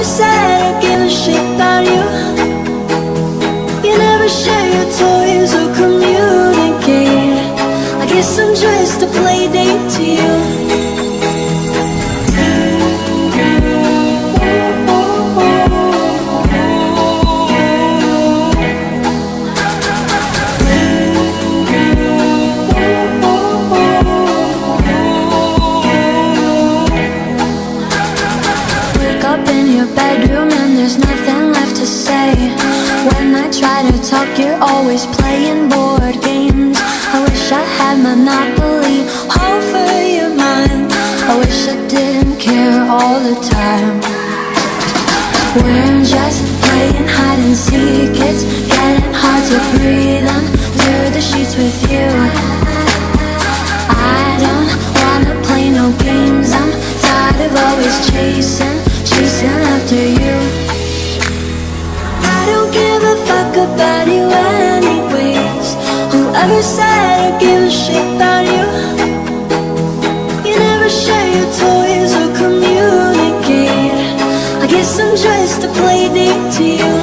said I give a shit about you. You never share your toys or communicate. I guess I'm just a play date to you. Bedroom and there's nothing left to say. When I try to talk, you're always playing board games. I wish I had Monopoly over your mind. I wish I didn't care all the time. We're just playing hide and seek. It's getting hard to breathe under the sheets with you. I don't wanna play no games. I'm tired of always chasing after you. I don't give a fuck about you anyways. Whoever said I give a shit about you. You never share your toys or communicate. I guess I'm just a play date to you.